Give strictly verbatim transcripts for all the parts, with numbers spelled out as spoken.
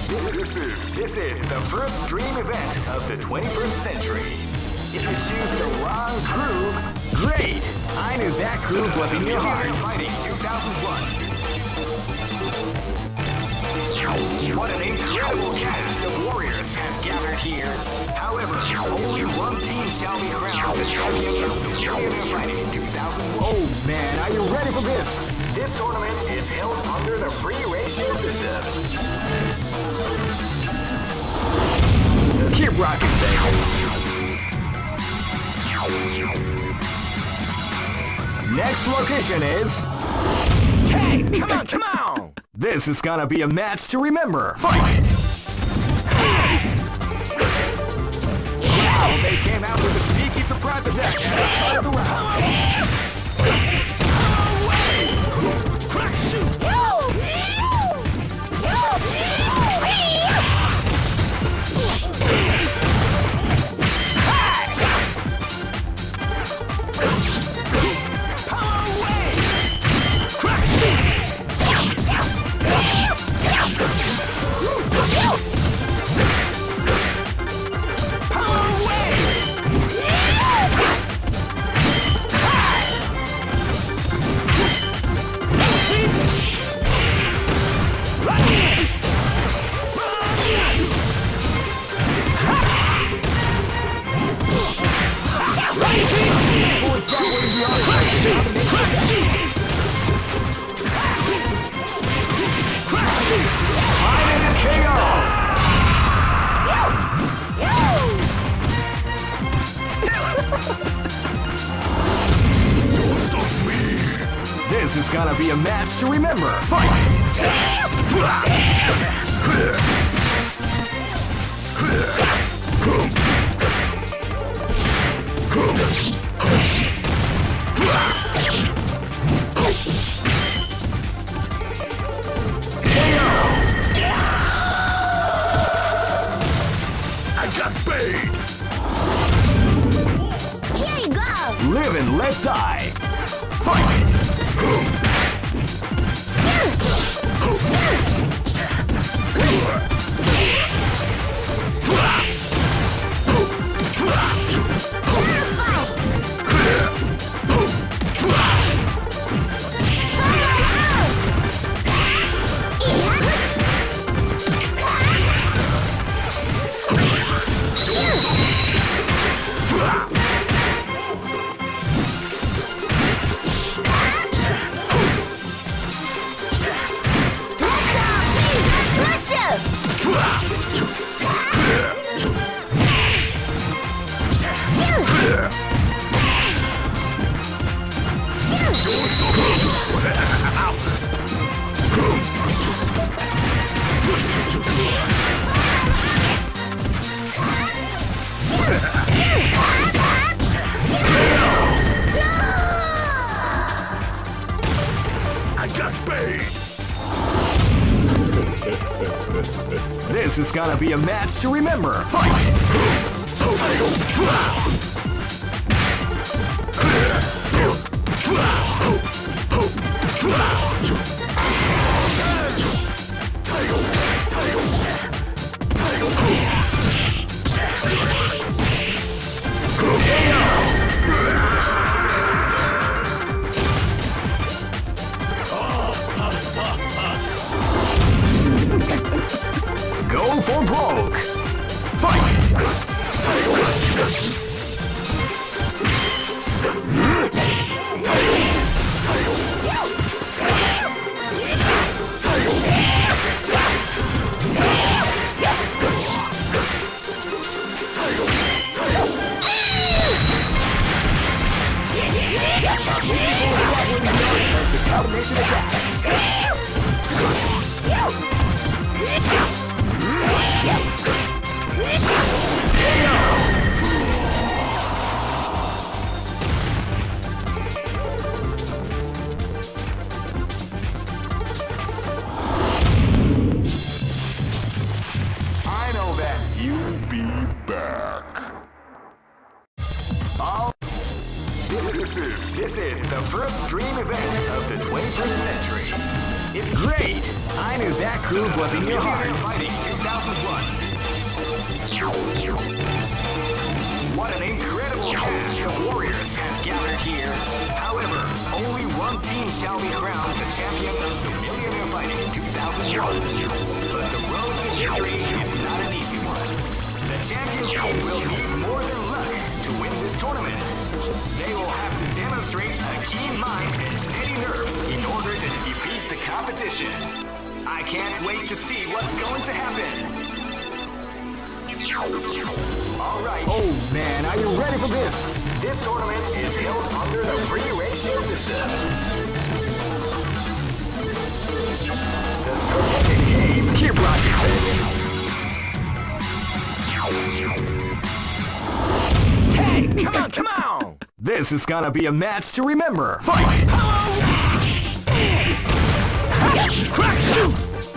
This is, this is the first dream event of the twenty-first century. If you choose the wrong groove, great! I knew that groove was in your heart. Fighting two thousand one. What an incredible cast of warriors has gathered here. However, only one team shall be crowned the champion of the Millionaire Fighting two thousand one. Oh man, are you ready for this? This tournament is held under the free ratio system. Keep rocking, baby. Next location is... Hey, come on, come on! This is gonna be a match to remember. Fight! Wow, they came out with a sneaky surprise attack at the start of the round. Crack shoot! This is gonna be a match to remember. Fight! I got bait! Here you go! Live and let die! Fight! This is gonna be a match to remember. Fight! Go for broke! Fight! This is, this is the first dream event of the twenty-first century. If great! I knew that groove was in your heart. Fighting two thousand one. What an incredible cast of warriors has gathered here. However, only one team shall be crowned the champion of the Millionaire Fighting two thousand one. But the road to victory is not an easy one. The champion team will need more than luck to win this tournament. They will have to demonstrate a keen mind and steady nerves in order to defeat the competition. I can't wait to see what's going to happen. Alright. Oh man, are you ready for this? This tournament is held under the free ratio system. The strategic game. Keep rocking, baby. Hey, come on, come on! This is gonna be a match to remember. Fight! Crack, shoot!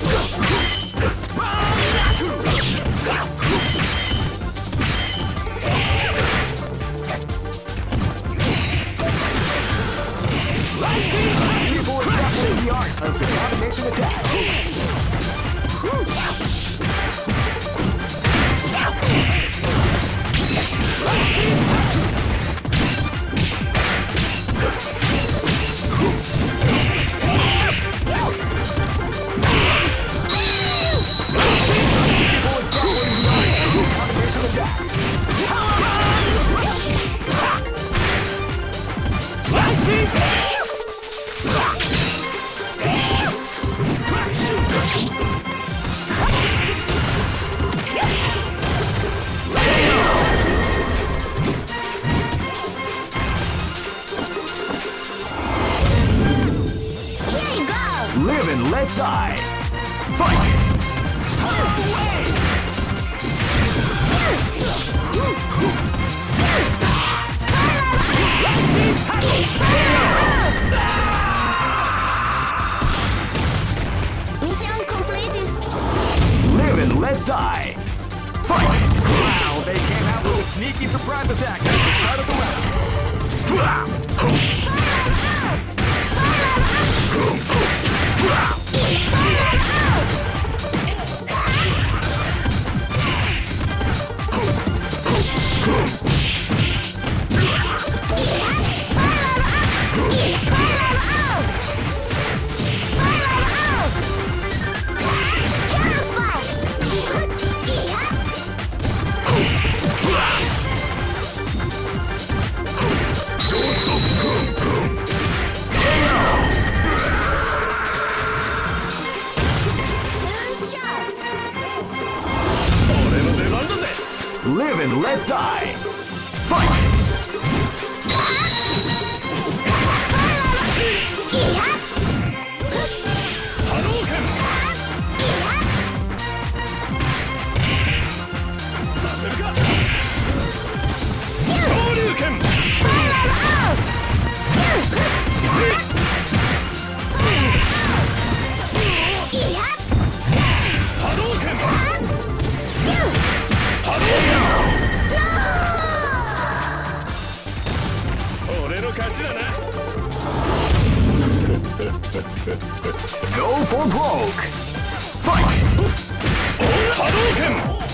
People are practicing the art of the combination attack. Live and let die. Fight! Mission completed. Live and let die. Fight! Wow, they came out with a sneaky surprise attack at the start of the round. Live and let die. Fight! Hadouken! Sasuga! Shoryuken! Go for broke! Fight! Hadouken!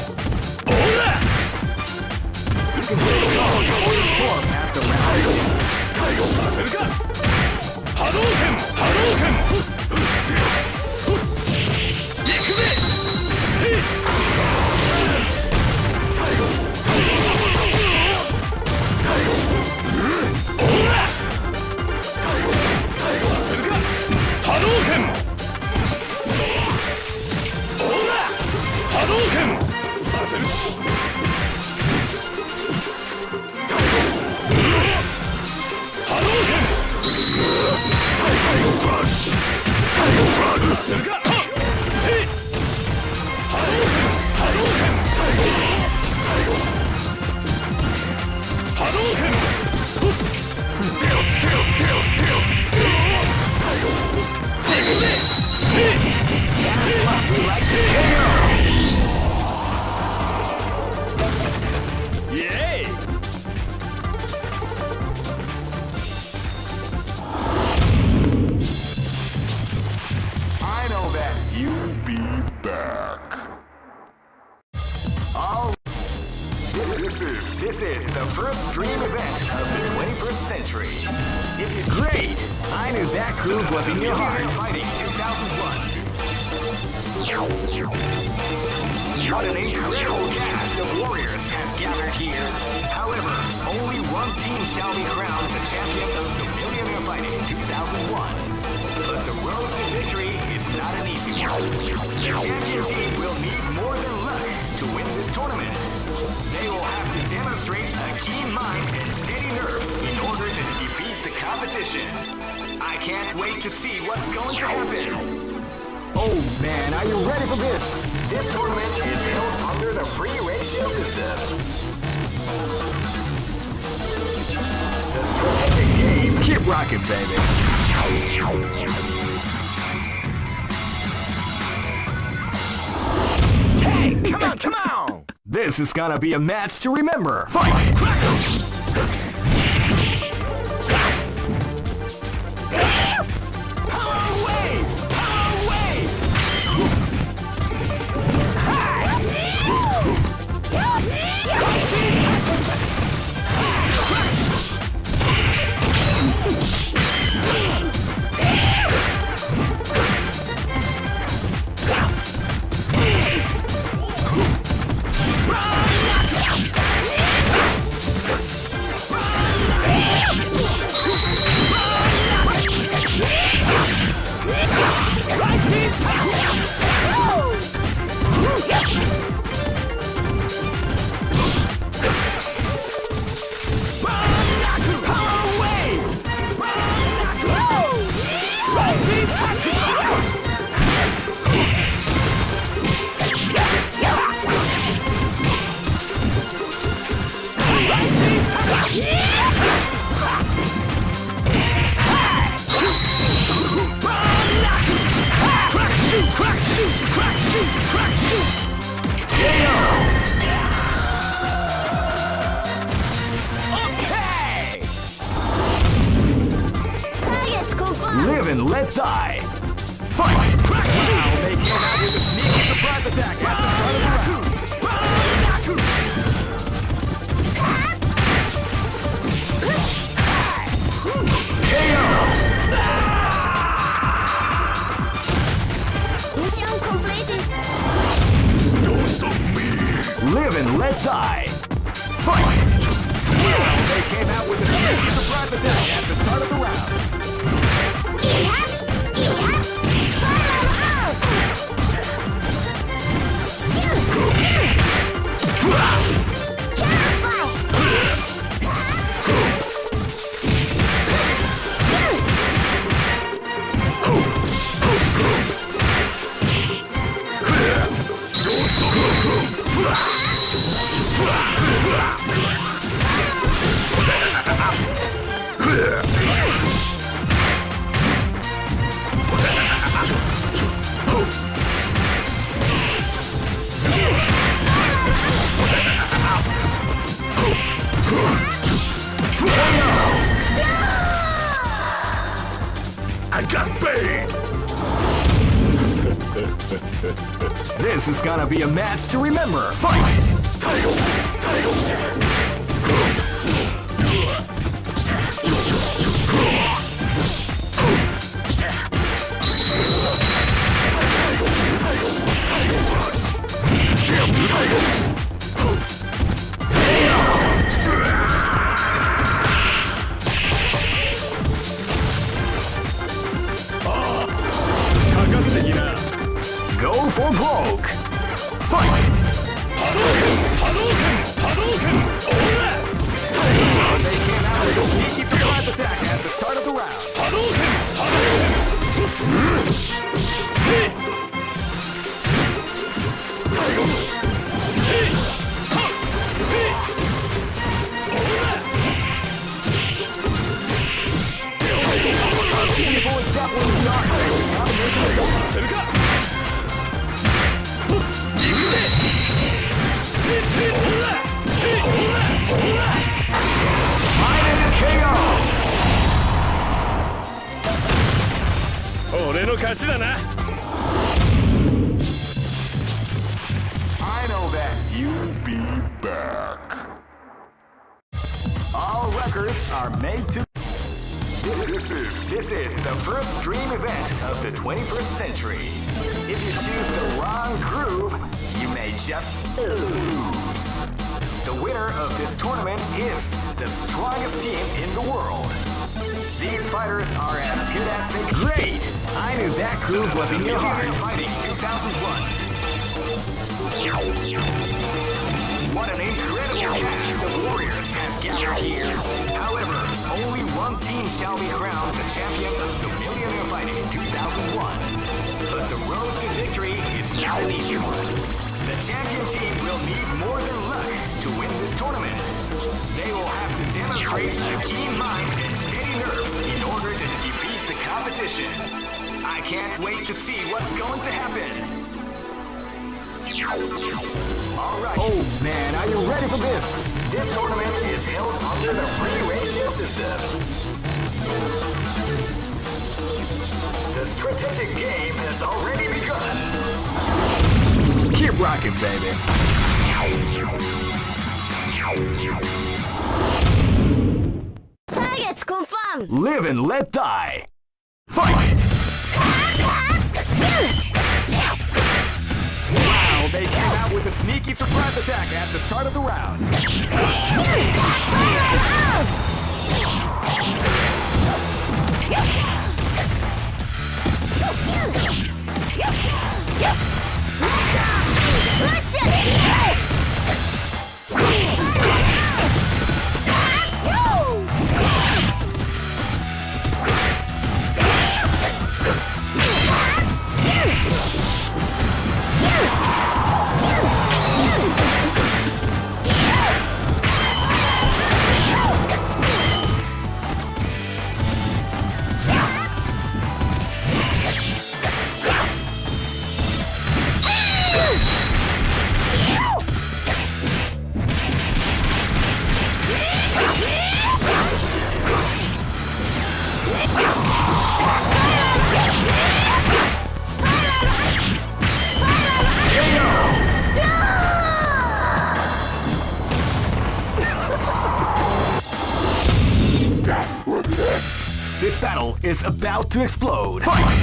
You can really go your own form after round. Taigo Sasuga! Hadouken! Hadouken! Ikuze! Taigo! Taigo! Hadouken! Hadouken! Saseru! Hadouken! Taigo Crush! Taigo Crush! Saseru ka! See! Hadouken! Hadouken! Taigo! Taigo! Hadouken! Deal! Deal! Deal! Deal! Taigo! Take it! See! That's what we like to hear! This is the first dream event of the twenty-first century. If you great, I knew that groove was in your heart. Fighting two thousand one. What an incredible cast of warriors has gathered here. However, only one team shall be crowned the champion of the Millionaire Fighting two thousand one. But the road to victory is not an easy one. The champion team will need more than luck to win this tournament. They will have to demonstrate a keen mind and steady nerves in order to defeat the competition. I can't wait to see what's going to happen. Oh man, are you ready for this? This tournament is held under the free ratio system. The strategic game. Keep rocking, baby. Hey, come on, come on! This is gonna be a match to remember. Fight! Live and let die. Fight! Wow, they came out with a sneaky surprise attack at the start of the round. Mission completed. Don't stop me. Live and let die. Fight! Wow, they came out with a sneaky surprise attack at the start of the round. I got bait! This is gonna be a match to remember. Fight! Title! Title! Go for broke! Fight! Hadouken! Hadouken! Hadouken! Tiger Rush! They came out with a sneaky surprise attack at the start of the round. Hadouken! Hadouken! See! Tiger! See! Ha! See! People is definitely not Tiger! I know that you'll be back. workers are made to... This is, this is the first dream event of the twenty-first century. If you choose the wrong groove, you may just lose. The winner of this tournament is the strongest team in the world. These fighters are as good as they... Great! I knew that groove was in your heart. Fighting two thousand one. What an incredible cast of warriors has gathered here. However, only one team shall be crowned the champion of the Millionaire Fighting two thousand one. But the road to victory is not an easy one. The champion team will need more than luck to win this tournament. They will have to demonstrate a keen mind and steady nerves in order to defeat the competition. I can't wait to see what's going to happen. Alright. Oh man, are you ready for this? This tournament is held under the free ratio system. The strategic game has already begun. Keep rocking, baby. Targets confirmed. Live and let die. Fight! Wow, they came out with a sneaky surprise attack at the start of the round. This battle is about to explode. Fight!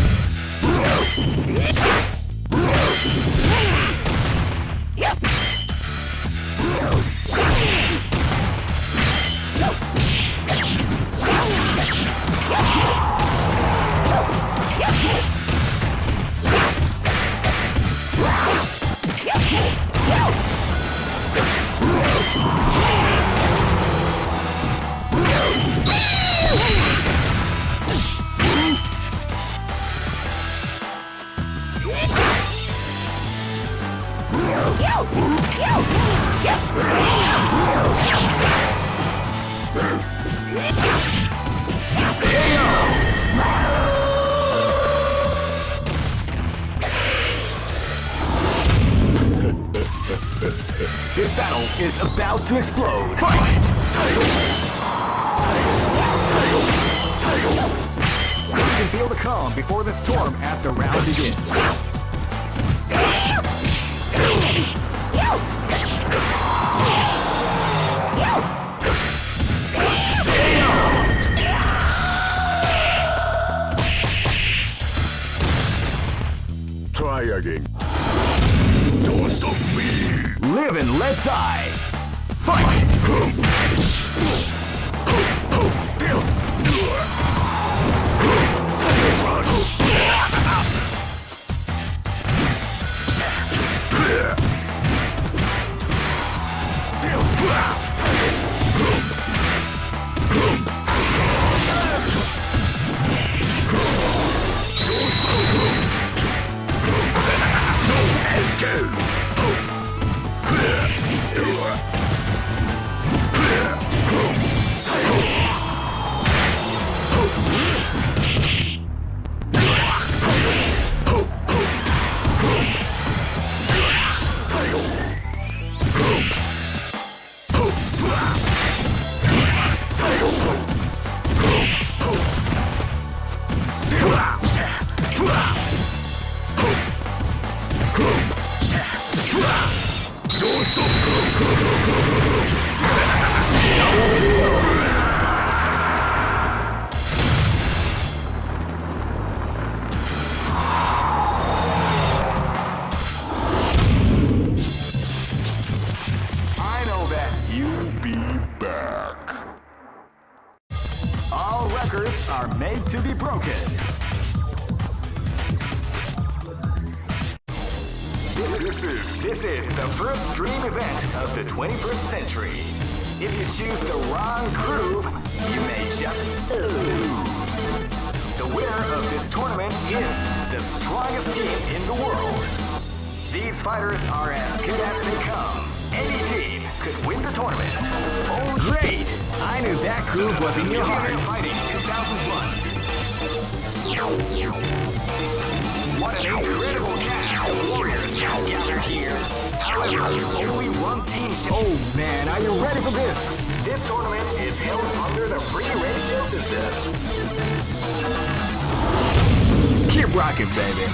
This battle is about to explode. Fight! You can feel the calm before the storm as the round begins. Try again. Don't stop me. Live and let die. Fight! Let's go! Don't stop! This is the first dream event of the twenty-first century. If you choose the wrong groove, you may just lose. The winner of this tournament is the strongest team in the world. These fighters are as good as they come. Any team could win the tournament. Oh, great! I knew that groove was in your heart. Fighting two thousand one. What an incredible cast of warriors has gathered here. However, only one team shall... Oh man, are you ready for this? This tournament is held under the free ratio system. Keep rocking, baby.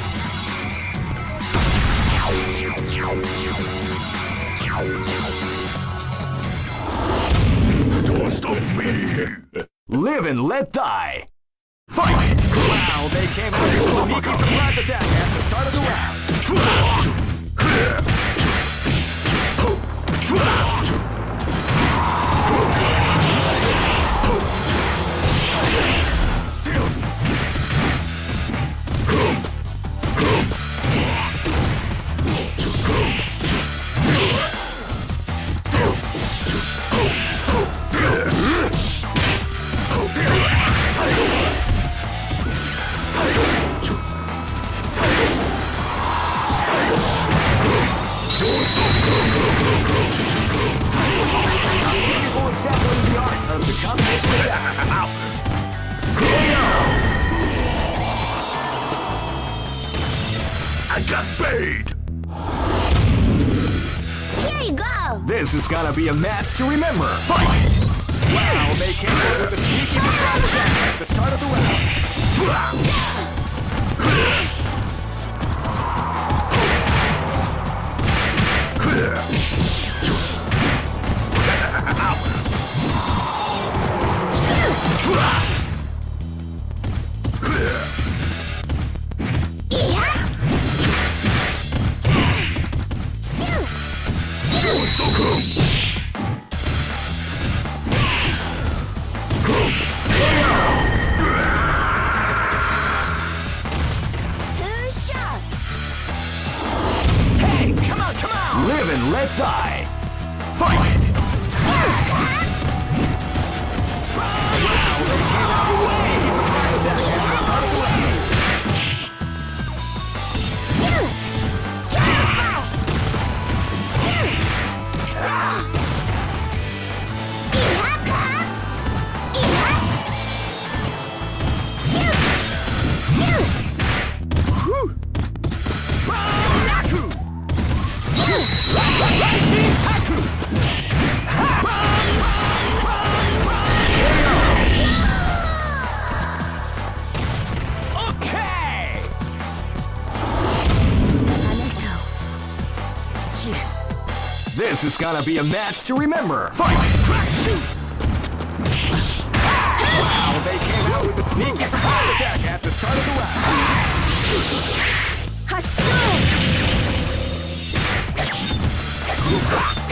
Don't stop me! Live and let die! Fight! Wow, they came out with a sneaky surprise attack at the start of the round. I got paid! Here you go! This is gonna be a match to remember! Fight! Wow, they came out with a sneaky surprise attack at the start of the round. Hey, come on, come on! Live and let die! Fight! Wow, they came out way! That is not away! This is gonna be a match to remember. Fight! Crack, shoot! Wow, they came out with a sneaky surprise attack at the start of the round. Hassoon!